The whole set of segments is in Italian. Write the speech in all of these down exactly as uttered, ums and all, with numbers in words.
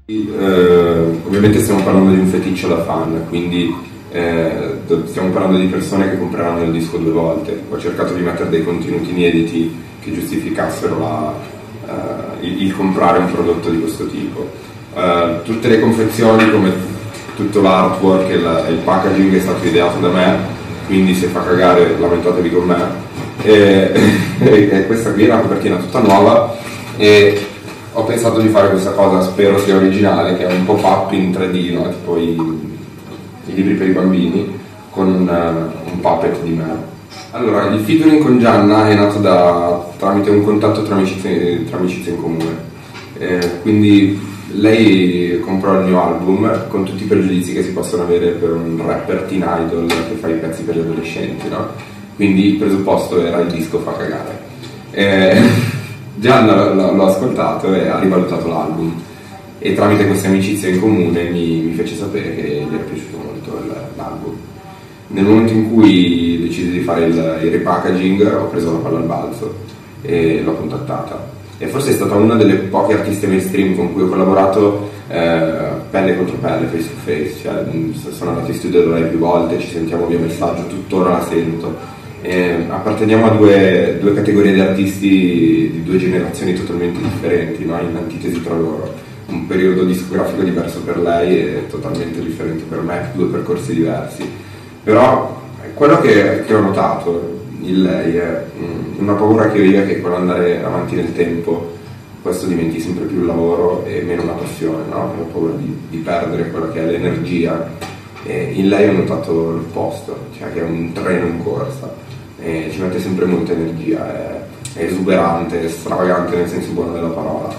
Eh, ovviamente stiamo parlando di un feticcio da fan, quindi eh, stiamo parlando di persone che compreranno il disco due volte. Ho cercato di mettere dei contenuti inediti che giustificassero la, eh, il, il comprare un prodotto di questo tipo. Eh, tutte le confezioni, come tutto l'artwork e il, il packaging, è stato ideato da me, quindi se fa cagare lamentatevi con me. E, e questa qui è una copertina tutta nuova e ho pensato di fare questa cosa, spero sia originale, che è un pop-up in tre D, no? Tipo i, i libri per i bambini, con un, un puppet di me. Allora, il featuring con Gianna è nato da, tramite un contatto tra amicizie, tra amicizie in comune. Eh, quindi lei comprò il mio album con tutti i pregiudizi che si possono avere per un rapper teen idol che fa i pezzi per gli adolescenti, no? Quindi il presupposto era il disco fa cagare. Eh, Gianna l'ho ascoltato e ha rivalutato l'album e tramite queste amicizie in comune mi, mi fece sapere che gli era piaciuto molto l'album. Nel momento in cui decisi di fare il, il repackaging ho preso la palla al balzo e l'ho contattata, e forse è stata una delle poche artiste mainstream con cui ho collaborato eh, pelle contro pelle, face to face, cioè, sono andato in studio da lei più volte, ci sentiamo via messaggio, tuttora la sento. Eh, apparteniamo a due, due categorie di artisti di due generazioni totalmente differenti, no? In antitesi tra loro, un periodo discografico diverso per lei e totalmente differente per me, due percorsi diversi. Però quello che, che ho notato in lei è mh, una paura che ho io, che con andare avanti nel tempo questo diventi sempre più un lavoro e meno una passione, no? Ho paura di, di perdere quella che è l'energia, e in lei ho notato l'opposto, cioè che è un treno in corsa. E ci mette sempre molta energia, è, è esuberante, è stravagante nel senso buono della parola,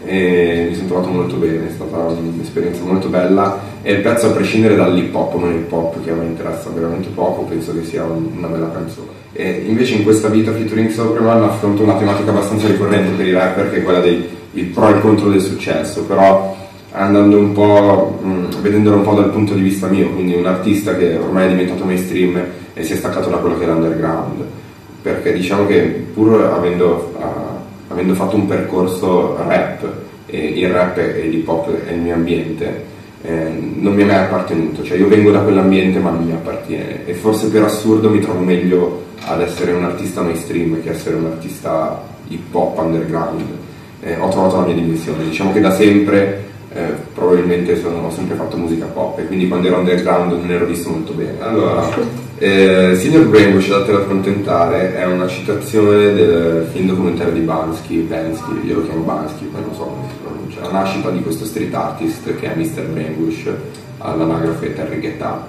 e mi sono trovato molto bene, è stata un'esperienza molto bella, e il pezzo, a prescindere dall'hip hop, non hip hop che a me interessa veramente poco, penso che sia un, una bella canzone. E invece in questa vita featuring Superman affronto una tematica abbastanza ricorrente per i rapper, che è quella dei il pro e il contro del successo, però andando un po', mh, vedendolo un po' dal punto di vista mio, quindi un artista che ormai è diventato mainstream e si è staccato da quello che è l'underground, perché diciamo che pur avendo, uh, avendo fatto un percorso rap, e il rap e l'hip hop è il mio ambiente, eh, non mi è mai appartenuto, cioè io vengo da quell'ambiente ma non mi appartiene, e forse per assurdo mi trovo meglio ad essere un artista mainstream che essere un artista hip hop underground. Eh, ho trovato la mia dimensione, diciamo che da sempre Eh, probabilmente sono, ho sempre fatto musica pop, e quindi quando ero underground non ero visto molto bene. Allora, eh, Signor Brainwash, datela a accontentare, è una citazione del film documentario di Bansky, Bansky, io lo chiamo Bansky, poi non so come si pronuncia, la nascita di questo street artist che è mister Brainwash, all'anagrafe Terry Guetta,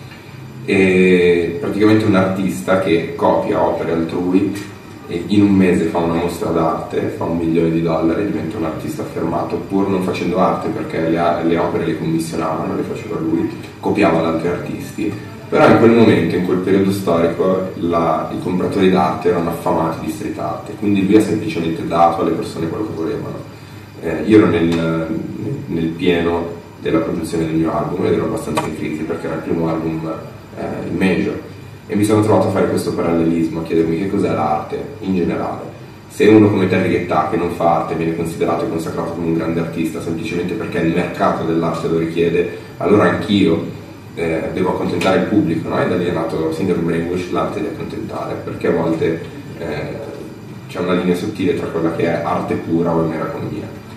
e praticamente un artista che copia opere altrui e in un mese fa una mostra d'arte, fa un milione di dollari, diventa un artista affermato, pur non facendo arte, perché le, le opere le commissionavano, le faceva lui, copiava da altri artisti. Però in quel momento, in quel periodo storico, la, i compratori d'arte erano affamati di street art, quindi lui ha semplicemente dato alle persone quello che volevano. Eh, io ero nel, nel pieno della produzione del mio album ed ero abbastanza in crisi, perché era il primo album eh, in major, e mi sono trovato a fare questo parallelismo, a chiedermi che cos'è l'arte in generale. Se uno come Terry Guetta, che non fa arte, viene considerato e consacrato come un grande artista semplicemente perché il mercato dell'arte lo richiede, allora anch'io eh, devo accontentare il pubblico, no? E da lì è nato Signor Brainwash, l'arte di accontentare, perché a volte eh, c'è una linea sottile tra quella che è arte pura o mera economia.